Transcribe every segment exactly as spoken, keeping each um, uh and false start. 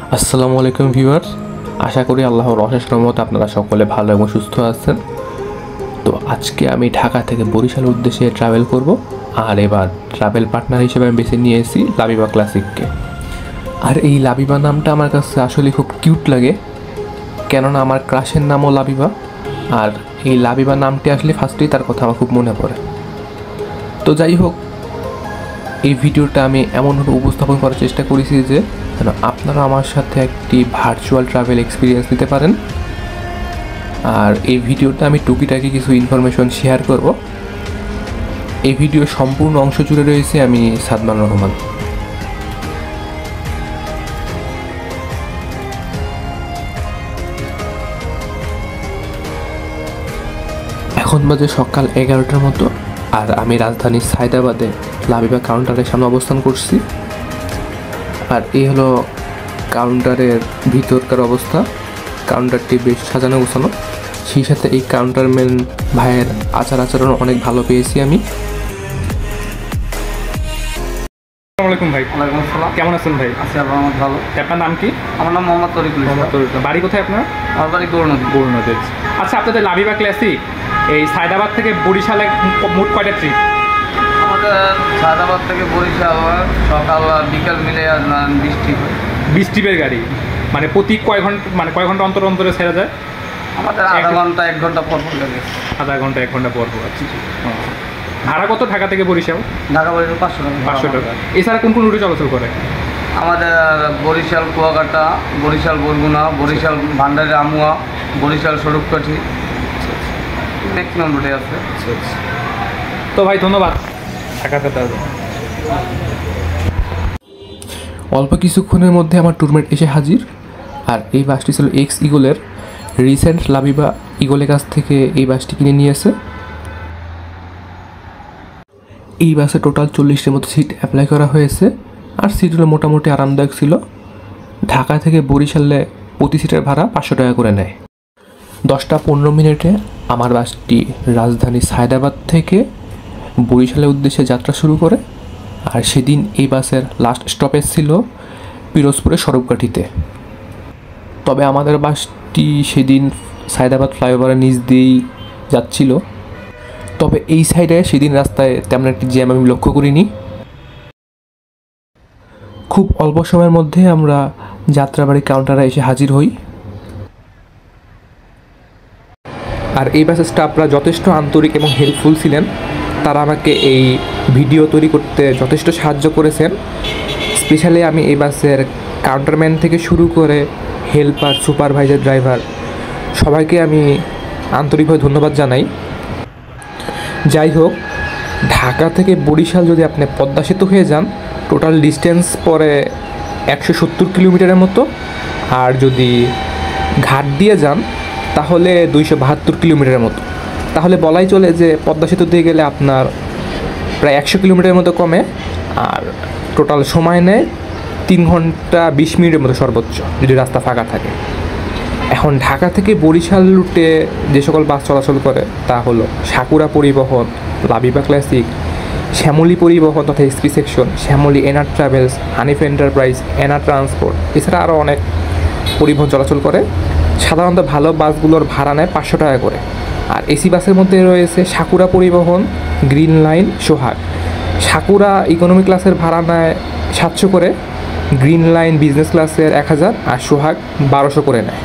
আসসালামু আলাইকুম ভিউয়ার্স, আশা করি আল্লাহর অশেষ রহমতে আপনারা সকলে ভালো এবং সুস্থ আছেন। তো আজকে আমি ঢাকা থেকে বরিশালের উদ্দেশ্যে ট্রাভেল করব, আর এবার ট্রাভেল পার্টনার হিসেবে আমি বেছে নিয়েছি লাবিবা ক্লাসিককে। আর এই লাবিবা নামটা আমার কাছে আসলে খুব কিউট লাগে, কেননা আমার ক্রাশের নামও লাবিবা। আর এই লাবিবা নামটি আসলে ফার্স্টেই তার কথা আমার খুব মনে পড়ে। তো যাই হোক, এই ভিডিওটা আমি এমনভাবে উপস্থাপন করার চেষ্টা করেছি যে যেন আপনারা আমার সাথে একটি ভার্চুয়াল ট্রাভেল এক্সপিরিয়েন্স নিতে পারেন। আর এই ভিডিওতে আমি টুকিটাকি কিছু ইনফরমেশন শেয়ার করব। এই ভিডিও সম্পূর্ণ অংশ জুড়ে রয়েছে আমি সাদমান রহমান। এখন বাজে সকাল এগারোটার মতো, আর আমি রাজধানীর সায়দাবাদে লাবিবা কাউন্টারের সামনে অবস্থান করছি। আর এই হলো কাউন্টারের ভিতরকার অবস্থা। কাউন্টারটি বেশ সাজানো গোছানো, সেই সাথে এই কাউন্টারম্যান ভাইয়ের আচার আচরণ অনেক ভালো পেয়েছি আমি। আসসালামু আলাইকুম ভাই। ওয়ালাইকুম আসসালাম। কেমন আছেন ভাই? আছি আলহামদুলিল্লাহ ভালো। আপনার নাম কি? আমার নাম মোহাম্মদ তরিকুল ইসলাম। বাড়ি কোথায় আপনার? আমার বাড়ি গৌরনদী। গৌরনদী। আচ্ছা, আপনাদের লাবিবা ক্লাসিক এই সায়দাবাদ থেকে বরিশালে মোট কয়টা ট্রিপ? আমাদের সায়দাবাদ থেকে বরিশাল সকাল বিকাল মিলে বিশ ট্রিপ। বিশ ট্রিপের গাড়ি, মানে প্রতি কয় ঘন্টা মানে কয় ঘন্টা অন্তর অন্তরে ছেড়ে যায়? আমাদের আধা ঘন্টা এক ঘন্টা পর পর লাগে। আধা ঘন্টা এক ঘন্টা পর পর। আচ্ছা, ভাড়া কত ঢাকা থেকে বরিশাল? ঢাকা বরিশাল পাঁচশো টাকা। পাঁচশো টাকা। এছাড়া কোন কোন রুটে চলাচল করে? আমাদের বরিশাল কুয়াকাটা, বরিশাল বরগুনা, বরিশাল ভান্ডারি আমুয়া, বরিশাল স্বরূপকাঠি, ম্যাক্সিমাম রুটে আছে। তো ভাই ধন্যবাদ। ঢাকাতে অল্প কিছুক্ষণের মধ্যে আমার ট্যুরমেট এসে হাজির। আর এই বাসটি ছিল এক্স ইগলের। রিসেন্ট লাবিবা ইগলের কাছ থেকে এই বাসটি কিনে নিয়েছে। এই বাসে টোটাল চল্লিশটির মতো সিট অ্যাপ্লাই করা হয়েছে, আর সিটগুলো মোটামুটি আরামদায়ক ছিল। ঢাকা থেকে বরিশালে প্রতি সিটের ভাড়া পাঁচশো টাকা করে নেয়। দশটা পনেরো মিনিটে আমার বাসটি রাজধানী সায়দাবাদ থেকে বরিশালের উদ্দেশ্যে যাত্রা শুরু করে। আর সেদিন এই বাসের লাস্ট স্টপেজ ছিল পিরোজপুরের স্বরূপকাঠিতে। তবে আমাদের বাসটি সেদিন সায়দাবাদ ফ্লাইওভারের নিচ দিয়েই যাচ্ছিল। তবে এই সাইডে সেদিন রাস্তায় তেমন একটি জ্যাম আমি লক্ষ্য করিনি। খুব অল্প সময়ের মধ্যে আমরা যাত্রাবাড়ি কাউন্টারে এসে হাজির হই। আর এই বাসের স্টাফরা যথেষ্ট আন্তরিক এবং হেল্পফুল ছিলেন। তারা আমাকে এই ভিডিও তৈরি করতে যথেষ্ট সাহায্য করেছেন। স্পেশালি আমি এই বাসের কাউন্টারম্যান থেকে শুরু করে হেল্পার, সুপারভাইজার, ড্রাইভার সবাইকে আমি আন্তরিকভাবে ধন্যবাদ জানাই। যাই হোক, ঢাকা থেকে বরিশাল যদি আপনি পদ্মা সেতু হয়ে যান, টোটাল ডিস্টেন্স পরে একশো সত্তর কিলোমিটারের মতো। আর যদি ঘাট দিয়ে যান তাহলে দুইশো বাহাত্তর কিলোমিটারের মতো। তাহলে বলাই চলে যে পদ্মা সেতু দিয়ে গেলে আপনার প্রায় একশো কিলোমিটারের মতো কমে, আর টোটাল সময় নেয় তিন ঘন্টা বিশ মিনিটের মতো সর্বোচ্চ, যদি রাস্তা ফাঁকা থাকে। এখন ঢাকা থেকে বরিশাল রুটে যে সকল বাস চলাচল করে তা হলো সাকুরা পরিবহন, লাবিবা ক্লাসিক, শ্যামলী পরিবহন তথা SP section, Shyamoli Ena travels, Hanif enterprise, Ena transport, এছাড়া আরও অনেক পরিবহন চলাচল করে। সাধারণত ভালো বাসগুলোর ভাড়া নেয় পাঁচশো টাকা করে। আর এসি বাসের মধ্যে রয়েছে Sakura Paribahan, green line, Sohag. Sakura economy ক্লাসের ভাড়া নেয় সাতশো করে, গ্রিন লাইন বিজনেস ক্লাসের এক হাজার, আর সোহাগ বারোশো করে নেয়।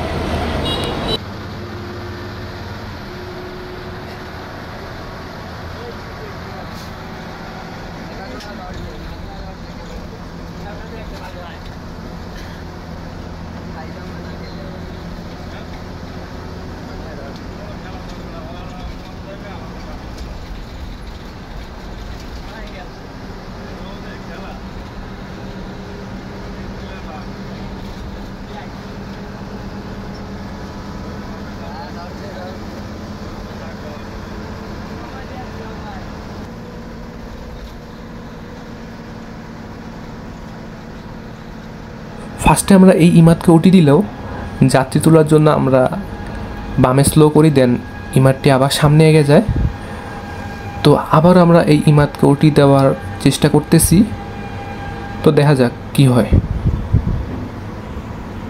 ফার্স্টে আমরা এই ইমাদকে ওটি দিলেও যাত্রী তোলার জন্য আমরা বামে স্লো করি, দেন ইমাদটি আবার সামনে এগিয়ে যায়। তো আবার আমরা এই ইমাদকে ওটি দেওয়ার চেষ্টা করতেছি, তো দেখা যাক কি হয়।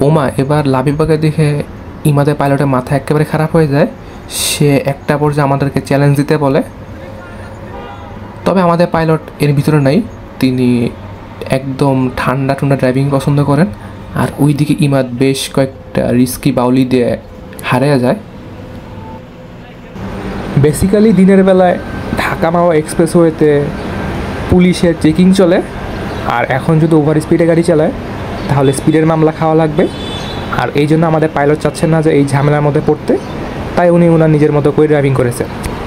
ওমা, এবার লাবিবাকে দেখে ইমাদের পাইলটের মাথা একেবারে খারাপ হয়ে যায়। সে একটা পর্যায়ে আমাদেরকে চ্যালেঞ্জ দিতে বলে, তবে আমাদের পাইলট এর ভিতরে নাই, তিনি একদম ঠান্ডা ঠান্ডা ড্রাইভিং পছন্দ করেন। আর ওইদিকে ইমাদ বেশ কয়েকটা রিস্কি বাউলি দিয়ে হারিয়ে যায়। বেসিক্যালি দিনের বেলায় ঢাকা মাওয়া এক্সপ্রেসওয়েতে পুলিশের চেকিং চলে, আর এখন যদি ওভার স্পিডে গাড়ি চালায় তাহলে স্পিডের মামলা খাওয়া লাগবে। আর এই জন্য আমাদের পাইলট চাচ্ছেন না যে এই ঝামেলার মধ্যে পড়তে, তাই উনি ওনার নিজের মতো করে ড্রাইভিং করেছে।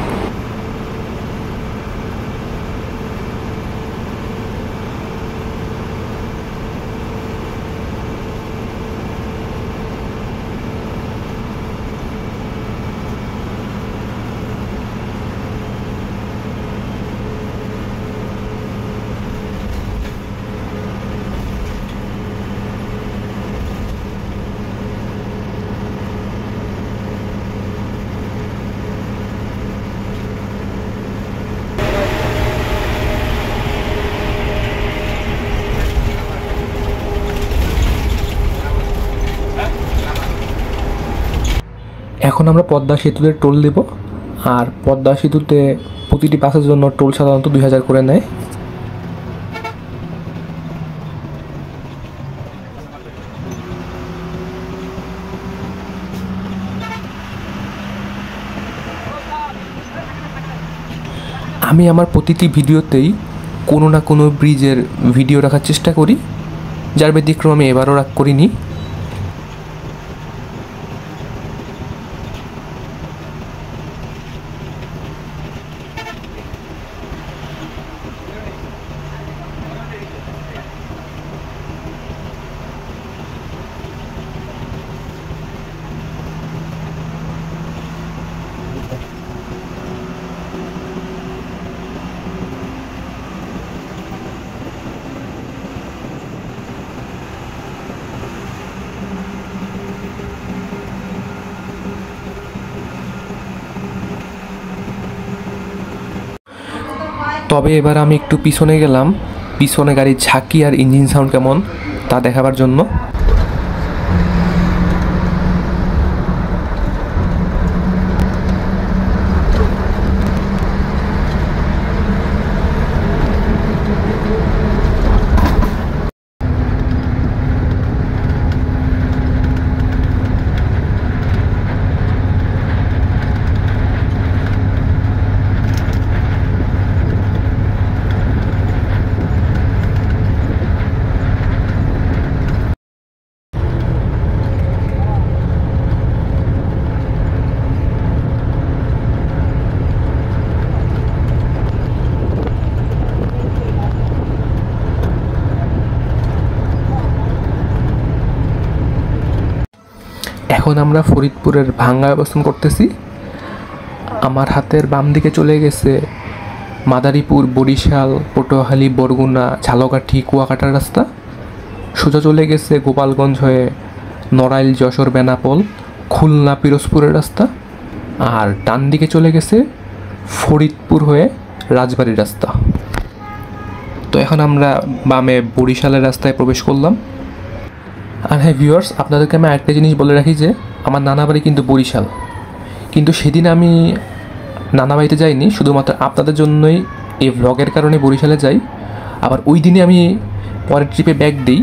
এখন আমরা পদ্মা সেতুতে টোল দেব, আর পদ্মা সেতুতে প্রতিটি বাসের জন্য টোল সাধারণত দুই হাজার করে নেয়। আমি আমার প্রতিটি ভিডিওতেই কোনো না কোনো ব্রিজের ভিডিও রাখার চেষ্টা করি, যার ব্যতিক্রম আমি এবারও রাখ করিনি। তবে এবার আমি একটু পিছনে গেলাম, পিছনে গাড়ির ঝাঁকি আর ইঞ্জিন সাউন্ড কেমন তা দেখাবার জন্য। এখন আমরা ফরিদপুরের ভাঙ্গায় অবস্থান করতেছি। আমার হাতের বাম দিকে চলে গেছে মাদারীপুর, বরিশাল, পটুয়াখালী, বরগুনা, ঝালকাঠি, কুয়াকাটার রাস্তা। সোজা চলে গেছে গোপালগঞ্জ হয়ে নড়াইল, যশোর, বেনাপোল, খুলনা, পিরোজপুরের রাস্তা। আর ডান দিকে চলে গেছে ফরিদপুর হয়ে রাজবাড়ির রাস্তা। তো এখন আমরা বামে বরিশালের রাস্তায় প্রবেশ করলাম। আর হ্যাঁ ভিউয়ার্স, আপনাদেরকে আমি আরেকটা জিনিস বলে রাখি যে আমার নানা বাড়ি কিন্তু বরিশাল, কিন্তু সেদিন আমি নানা বাড়িতে যাইনি, শুধুমাত্র আপনাদের জন্যই এই ভ্লগের কারণে বরিশালে যাই। আবার ওই দিনে আমি পরের ট্রিপে ব্যাক দিই।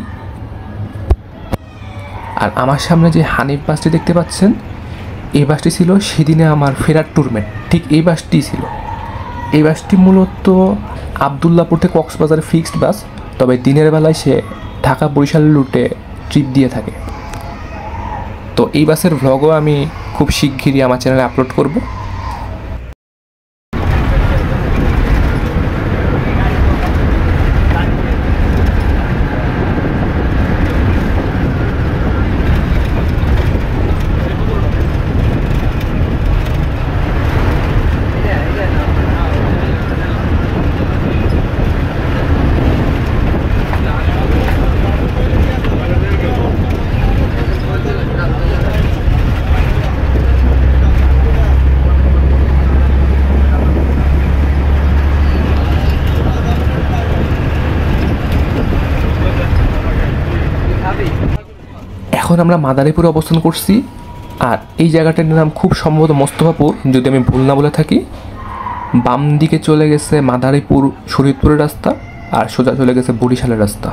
আর আমার সামনে যে হানিফ বাসটি দেখতে পাচ্ছেন, এই বাসটি ছিল সেদিনে আমার ফেরার ট্যুরমেট, ঠিক এই বাসটি ছিল। এই বাসটি মূলত আবদুল্লাপুর থেকে কক্সবাজারের ফিক্সড বাস, তবে দিনের বেলায় সে ঢাকা বরিশাল রুটে ট্রিপ দিয়ে থাকে। তো এই বাসের ভ্লগও আমি খুব শিগগিরই আমার চ্যানেলে আপলোড করব। এখন আমরা মাদারীপুরে অবস্থান করছি, আর এই জায়গাটার নাম খুব সম্ভবত মোস্তফাপুর, যদি আমি ভুল না বলে থাকি। বাম দিকে চলে গেছে মাদারীপুর শরীয়তপুরের রাস্তা, আর সোজা চলে গেছে বরিশালের রাস্তা।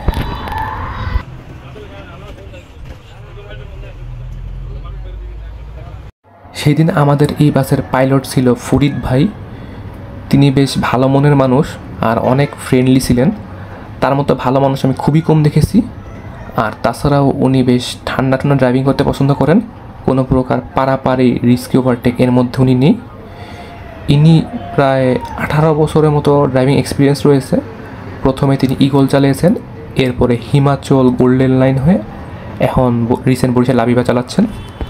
সেই দিন আমাদের এই বাসের পাইলট ছিল ফরিদ ভাই। তিনি বেশ ভালো মনের মানুষ আর অনেক ফ্রেন্ডলি ছিলেন। তার মতো ভালো মানুষ আমি খুবই কম দেখেছি। আর তাছাড়াও উনি বেশ ঠান্ডা ঠান্ডা ড্রাইভিং করতে পছন্দ করেন। কোনো প্রকার পারাপারি রিস্কি ওভারটেক এর মধ্যে উনি নেই। ইনি প্রায় আঠারো বছরের মতো ড্রাইভিং এক্সপিরিয়েন্স রয়েছে। প্রথমে তিনি ইগল চালিয়েছেন, এরপরে হিমাচল গোল্ডেন লাইন হয়ে এখন রিসেন্ট বরিশাল লাবিবা চালাচ্ছেন।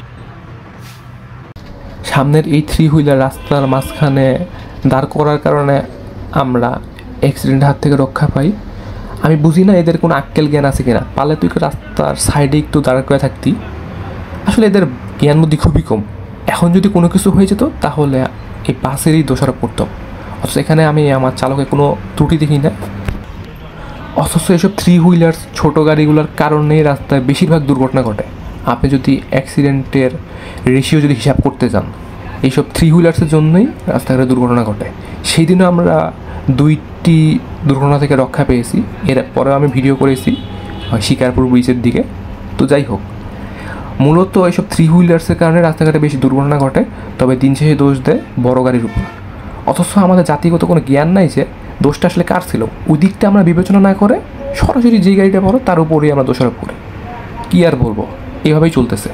সামনের এই থ্রি হুইলার রাস্তার মাঝখানে দাঁড় করার কারণে আমরা অ্যাক্সিডেন্টের হাত থেকে রক্ষা পাই। আমি বুঝি না এদের কোনো আক্কেল জ্ঞান আছে কিনা, পারলে তুই রাস্তার সাইডে একটু দাঁড় করে থাকতি। আসলে এদের জ্ঞান বুদ্ধি খুবই কম। এখন যদি কোনো কিছু হয়ে যেত তাহলে এই বাসেরই দোষারোপ করতাম, অথচ এখানে আমি আমার চালকের কোনো ত্রুটি দেখি না। অথচ এসব থ্রি হুইলার ছোটো গাড়িগুলোর কারণেই রাস্তায় বেশিরভাগ দুর্ঘটনা ঘটে। আপনি যদি অ্যাক্সিডেন্টের রেশিও যদি হিসাব করতে যান, এইসব থ্রি হুইলার্সের জন্যই রাস্তাঘাটে দুর্ঘটনা ঘটে। সেই দিনও আমরা দুইটি দুর্ঘটনা থেকে রক্ষা পেয়েছি। এর পরেও আমি ভিডিও করেছি শিকারপুর ব্রিজের দিকে। তো যাই হোক, মূলত এইসব থ্রি হুইলার্সের কারণে রাস্তাঘাটে বেশি দুর্ঘটনা ঘটে। তবে দিন শেষে দোষ দেয় বড় গাড়ির উপর। অথচ আমাদের জাতিগত কোনো জ্ঞান নাই যে দোষটা আসলে কার ছিল। ওই দিকটা আমরা বিবেচনা না করে সরাসরি যে গাড়িটা বড় তার উপরেই আমরা দোষারোপ করি। কী আর বলবো, এভাবেই চলতেছে।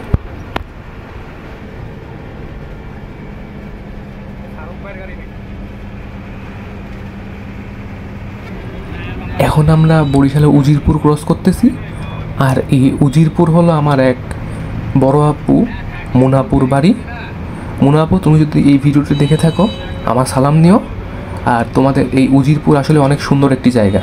এখন আমরা বরিশালে উজিরপুর ক্রস করতেছি। আর এই উজিরপুর হলো আমার এক বড় আপু মুনাপুর বাড়ি। মুনাপু, তুমি যদি এই ভিডিওটি দেখে থাকো আমার সালাম নিও। আর তোমাদের এই উজিরপুর আসলে অনেক সুন্দর একটি জায়গা।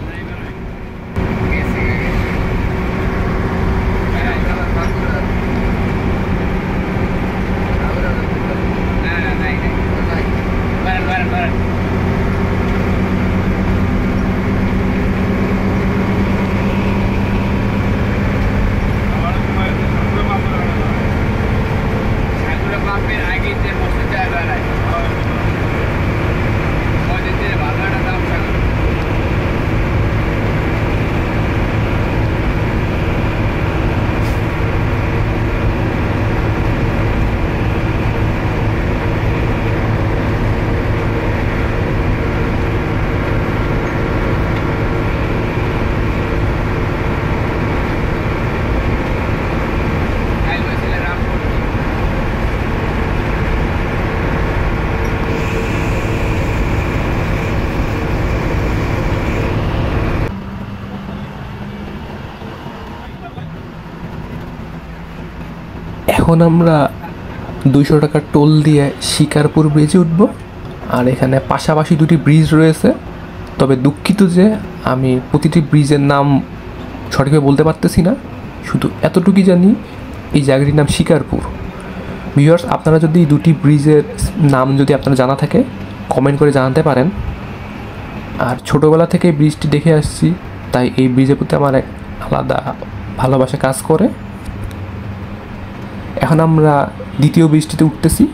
এখন আমরা দুইশো টাকা টোল দিয়ে শিকারপুর ব্রিজে উঠব। আর এখানে পাশাপাশি দুটি ব্রিজ রয়েছে। তবে দুঃখিত যে আমি প্রতিটি ব্রিজের নাম সঠিকভাবে বলতে পারতেছি না। শুধু এতটুকুই জানি এই জায়গাটির নাম শিকারপুর। ভিউয়ার্স, আপনারা যদি এই দুটি ব্রিজের নাম যদি আপনারা জানা থাকে কমেন্ট করে জানাতে পারেন। আর ছোটোবেলা থেকে ব্রিজটি দেখে আসছি, তাই এই ব্রিজের প্রতি আমার এক আলাদা ভালোবাসা কাজ করে। এখন আমরা দ্বিতীয় ব্রিজটিতে উঠতেছি।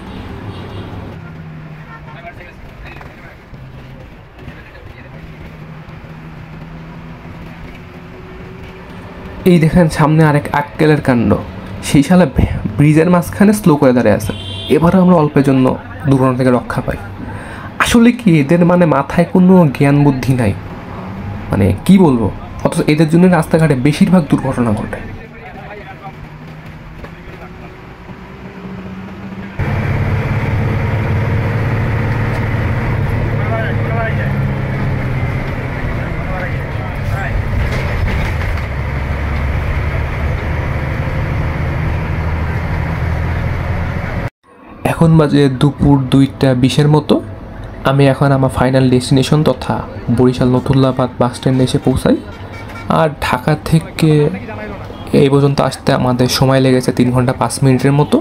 এই দেখেন সামনে আরেক আক্কেলের কাণ্ড। সেই শালা ব্রিজের মাঝখানে স্লো করে দাঁড়িয়ে আছে। এবারও আমরা অল্পের জন্য দুর্ঘটনা থেকে রক্ষা পাই। আসলে কি এদের মানে মাথায় কোনো জ্ঞান বুদ্ধি নাই, মানে কি বলবো। অথচ এদের জন্য রাস্তাঘাটে বেশিরভাগ দুর্ঘটনা ঘটে। এখন বাজে দুপুর দুইটা বিশের মতো। আমি এখন আমার ফাইনাল ডেস্টিনেশন তথা বরিশাল নথুল্লাবাদ বাস স্ট্যান্ডে এসে পৌঁছাই। আর ঢাকা থেকে এই পর্যন্ত আসতে আমাদের সময় লেগেছে তিন ঘন্টা পাঁচ মিনিটের মতো।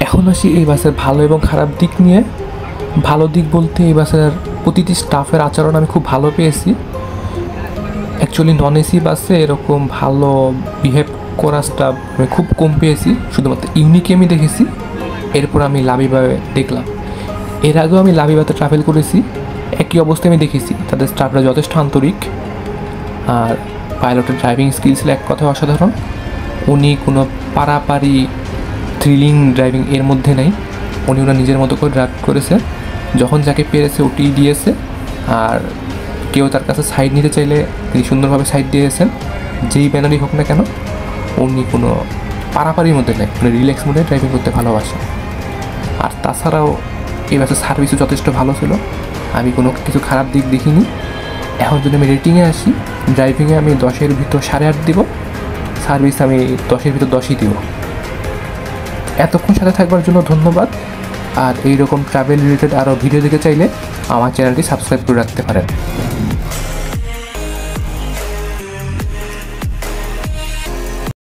এখন আসি এই বাসের ভালো এবং খারাপ দিক নিয়ে। ভালো দিক বলতে এই বাসের প্রতিটি স্টাফের আচরণ আমি খুব ভালো পেয়েছি। অ্যাকচুয়ালি নন এসি বাসে এরকম ভালো বিহেভ করা স্টাফ আমি খুব কম পেয়েছি, শুধুমাত্র ইউনিকে আমি দেখেছি, এরপর আমি লাবিবায় দেখলাম। এর আগেও আমি লাবিবাতে ট্রাভেল করেছি, একই অবস্থায় আমি দেখেছি তাদের স্টাফরা যথেষ্ট আন্তরিক। আর পাইলটের ড্রাইভিং স্কিলস এক কথায় অসাধারণ। উনি কোনো পারাপারি থ্রিলিং ড্রাইভিং এর মধ্যে নেই, উনি ওনার নিজের মতো করে ড্রাইভ করেছে, যখন যাকে পেরেছে ওটি দিয়েছে। আর কেউ তার কাছে সাইড নিতে চাইলে তিনি সুন্দরভাবে সাইড দিয়েছেন, যেই ব্যানারই হোক না কেন। উনি কোনো পারাপারির মধ্যে নেই, উনি রিল্যাক্স মোডে ড্রাইভিং করতে ভালোবাসে। আর তাছাড়াও এই বাসের সার্ভিসও যথেষ্ট ভালো ছিল, আমি কোনো কিছু খারাপ দিক দেখিনি। এখন যদি আমি রেটিংয়ে আসি, ড্রাইভিংয়ে আমি দশের ভিতর সাড়ে আট দিব, সার্ভিস আমি দশের ভিতর দশই দিব। এতক্ষণ সাথে থাকবার জন্য ধন্যবাদ। আর এইরকম ট্রাভেল রিলেটেড আরও ভিডিও দেখতে চাইলে আমার চ্যানেলটি সাবস্ক্রাইব করে রাখতে পারেন।